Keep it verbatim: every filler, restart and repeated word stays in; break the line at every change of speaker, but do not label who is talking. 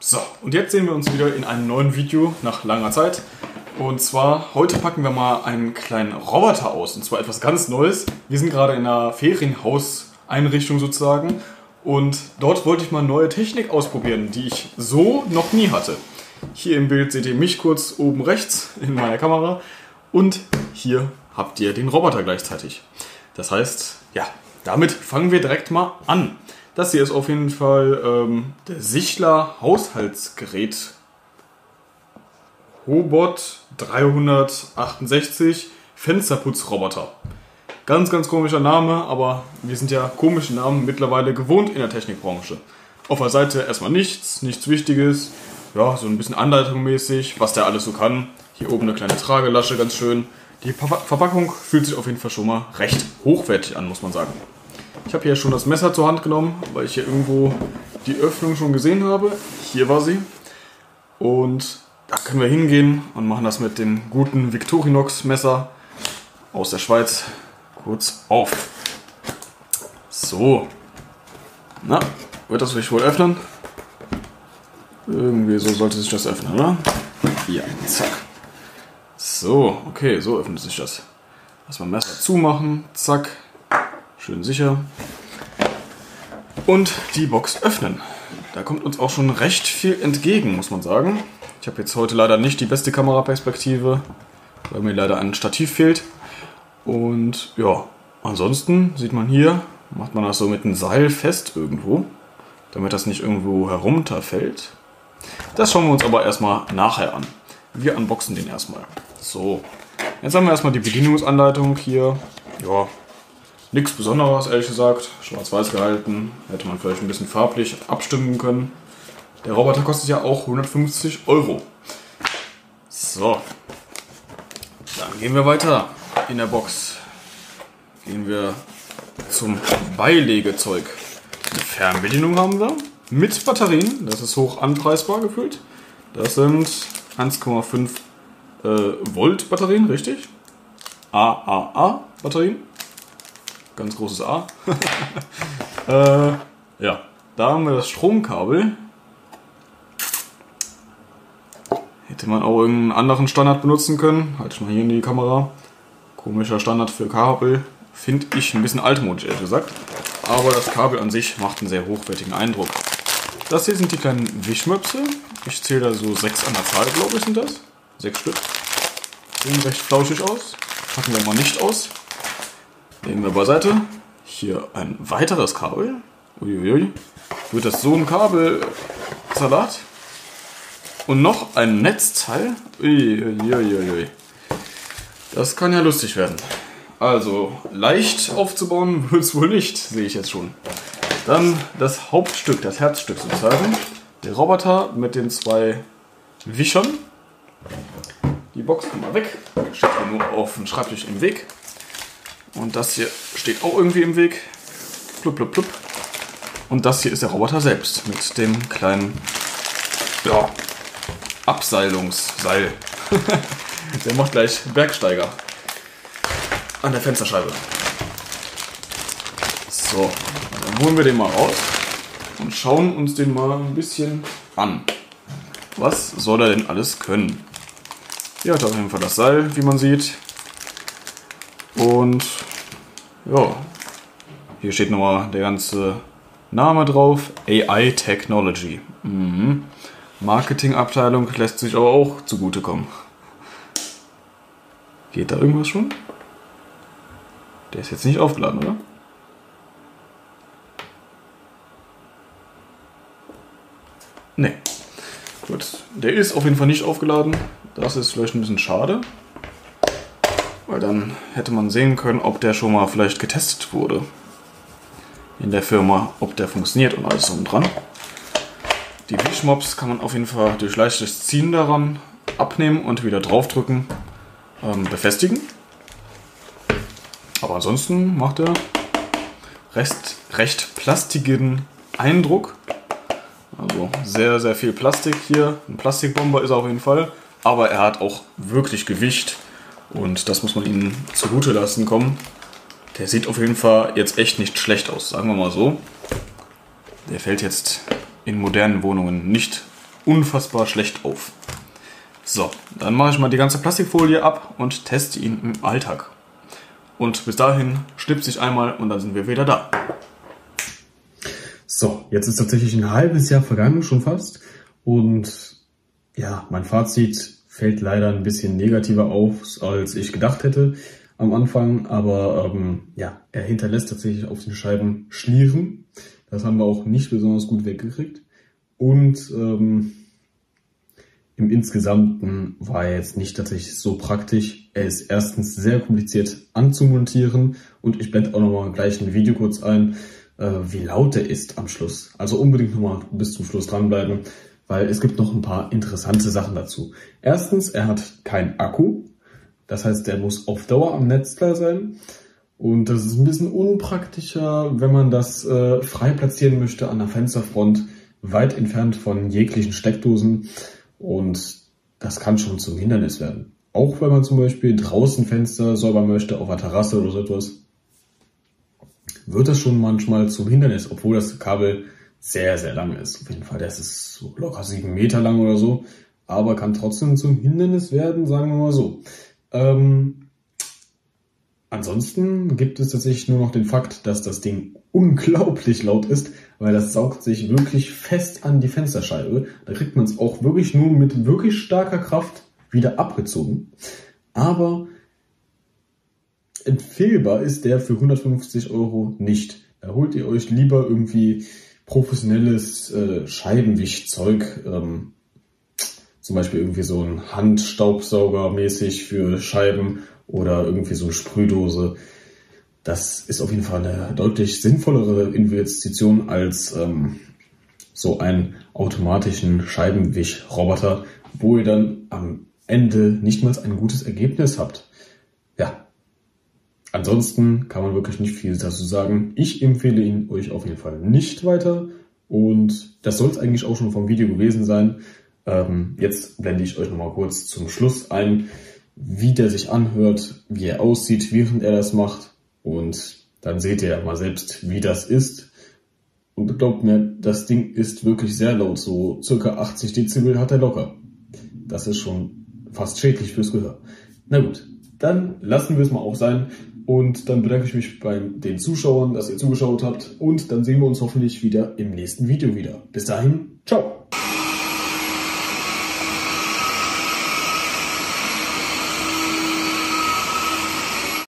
So, und jetzt sehen wir uns wieder in einem neuen Video nach langer Zeit. Und zwar, heute packen wir mal einen kleinen Roboter aus. Und zwar etwas ganz Neues. Wir sind gerade in einer Ferienhauseinrichtung sozusagen. Und dort wollte ich mal neue Technik ausprobieren, die ich so noch nie hatte. Hier im Bild seht ihr mich kurz oben rechts in meiner Kamera. Und hier habt ihr den Roboter gleichzeitig. Das heißt, ja, damit fangen wir direkt mal an. Das hier ist auf jeden Fall ähm, der Sichler Haushaltsgerät Robot dreihundertachtundsechzig Fensterputzroboter. Ganz, ganz komischer Name, aber wir sind ja komische Namen mittlerweile gewohnt in der Technikbranche. Auf der Seite erstmal nichts, nichts Wichtiges. Ja, so ein bisschen anleitungsmäßig, was der alles so kann. Hier oben eine kleine Tragelasche, ganz schön. Die Verpackung fühlt sich auf jeden Fall schon mal recht hochwertig an, muss man sagen. Ich habe hier schon das Messer zur Hand genommen, weil ich hier irgendwo die Öffnung schon gesehen habe. Hier war sie. Und da können wir hingehen und machen das mit dem guten Victorinox Messer aus der Schweiz kurz auf. So. Na, wird das sich wohl öffnen? Irgendwie so sollte sich das öffnen, oder? Ja, zack. So, okay, so öffnet sich das. Erstmal Messer zumachen, zack. Schön sicher. Und die Box öffnen. Da kommt uns auch schon recht viel entgegen, muss man sagen. Ich habe jetzt heute leider nicht die beste Kameraperspektive, weil mir leider ein Stativ fehlt. Und ja, ansonsten sieht man hier, macht man das so mit einem Seil fest irgendwo, damit das nicht irgendwo herunterfällt. Das schauen wir uns aber erstmal nachher an. Wir unboxen den erstmal. So, jetzt haben wir erstmal die Bedienungsanleitung hier. Ja, nichts Besonderes, ehrlich gesagt. Schwarz-weiß gehalten. Hätte man vielleicht ein bisschen farblich abstimmen können. Der Roboter kostet ja auch hundertfünfzig Euro. So. Dann gehen wir weiter in der Box. Gehen wir zum Beilegezeug. Eine Fernbedienung haben wir. Mit Batterien. Das ist hoch anpreisbar gefüllt. Das sind eins Komma fünf äh, Volt Batterien, richtig? A A A Batterien. Ganz großes A. äh, ja, da haben wir das Stromkabel. Hätte man auch irgendeinen anderen Standard benutzen können. Halte ich mal hier in die Kamera. Komischer Standard für Kabel. Finde ich ein bisschen altmodisch, ehrlich gesagt. Aber das Kabel an sich macht einen sehr hochwertigen Eindruck. Das hier sind die kleinen Wischmöpse. Ich zähle da so sechs an der Zahl, glaube ich, sind das. Sechs Stück. Sehen recht flauschig aus. Packen wir mal nicht aus. Legen wir beiseite. Hier ein weiteres Kabel. Uiuiui. Wird das so ein Kabelsalat? Und noch ein Netzteil. Uiuiui. Das kann ja lustig werden. Also, leicht aufzubauen wird es wohl nicht, sehe ich jetzt schon. Dann das Hauptstück, das Herzstück sozusagen. Der Roboter mit den zwei Wischern. Die Box kommt mal weg. Steht hier nur auf dem Schreibtisch im Weg. Und das hier steht auch irgendwie im Weg. Plupp, plupp, plupp. Und das hier ist der Roboter selbst mit dem kleinen, ja, Abseilungsseil. Der macht gleich Bergsteiger an der Fensterscheibe. So, dann holen wir den mal raus und schauen uns den mal ein bisschen an. Was soll er denn alles können? Hier hat er auf jeden Fall das Seil, wie man sieht. Und ja, hier steht nochmal der ganze Name drauf. A I Technology. Mhm. Marketingabteilung lässt sich aber auch zugutekommen. Geht da irgendwas schon? Der ist jetzt nicht aufgeladen, oder? Ne. Gut, der ist auf jeden Fall nicht aufgeladen. Das ist vielleicht ein bisschen schade. Weil dann hätte man sehen können, ob der schon mal vielleicht getestet wurde. In der Firma, ob der funktioniert und alles drum dran. Die Wischmops kann man auf jeden Fall durch leichtes Ziehen daran abnehmen und wieder draufdrücken, ähm, befestigen. Aber ansonsten macht er recht, recht plastigen Eindruck. Also sehr, sehr viel Plastik hier. Ein Plastikbomber ist er auf jeden Fall. Aber er hat auch wirklich Gewicht. Und das muss man ihm zugute lassen kommen. Der sieht auf jeden Fall jetzt echt nicht schlecht aus, sagen wir mal so. Der fällt jetzt in modernen Wohnungen nicht unfassbar schlecht auf. So, dann mache ich mal die ganze Plastikfolie ab und teste ihn im Alltag. Und bis dahin schnipse ich einmal und dann sind wir wieder da. So, jetzt ist tatsächlich ein halbes Jahr vergangen, schon fast. Und ja, mein Fazit fällt leider ein bisschen negativer auf, als ich gedacht hätte am Anfang. Aber ähm, ja, er hinterlässt tatsächlich auf den Scheiben Schlieren. Das haben wir auch nicht besonders gut weggekriegt. Und ähm, im Insgesamten war er jetzt nicht tatsächlich so praktisch. Er ist erstens sehr kompliziert anzumontieren und ich blende auch nochmal gleich ein Video kurz ein, äh, wie laut er ist am Schluss. Also unbedingt nochmal bis zum Schluss dranbleiben, weil es gibt noch ein paar interessante Sachen dazu. Erstens, er hat keinen Akku. Das heißt, der muss auf Dauer am Netz klar sein. Und das ist ein bisschen unpraktischer, wenn man das äh, frei platzieren möchte an der Fensterfront, weit entfernt von jeglichen Steckdosen. Und das kann schon zum Hindernis werden. Auch wenn man zum Beispiel draußen Fenster säubern möchte, auf der Terrasse oder so etwas, wird das schon manchmal zum Hindernis, obwohl das Kabel sehr, sehr lang ist. Auf jeden Fall, das ist so locker sieben Meter lang oder so, aber kann trotzdem zum Hindernis werden, sagen wir mal so. Ähm, ansonsten gibt es tatsächlich nur noch den Fakt, dass das Ding unglaublich laut ist, weil das saugt sich wirklich fest an die Fensterscheibe. Da kriegt man es auch wirklich nur mit wirklich starker Kraft wieder abgezogen. Aber empfehlbar ist der für hundertfünfzig Euro nicht. Da holt ihr euch lieber irgendwie professionelles äh, Scheibenwischzeug, ähm, zum Beispiel irgendwie so ein Handstaubsauger mäßig für Scheiben oder irgendwie so eine Sprühdose. Das ist auf jeden Fall eine deutlich sinnvollere Investition als ähm, so einen automatischen Scheibenwischroboter, wo ihr dann am Ende nicht mal ein gutes Ergebnis habt. Ja, ansonsten kann man wirklich nicht viel dazu sagen. Ich empfehle ihn euch auf jeden Fall nicht weiter und das soll es eigentlich auch schon vom Video gewesen sein. Ähm, jetzt blende ich euch nochmal kurz zum Schluss ein, wie der sich anhört, wie er aussieht, während er das macht. Und dann seht ihr ja mal selbst, wie das ist. Und glaubt mir, das Ding ist wirklich sehr laut. So circa achtzig Dezibel hat er locker. Das ist schon fast schädlich fürs Gehör. Na gut, dann lassen wir es mal auch sein. Und dann bedanke ich mich bei den Zuschauern, dass ihr zugeschaut habt. Und dann sehen wir uns hoffentlich wieder im nächsten Video wieder. Bis dahin, ciao!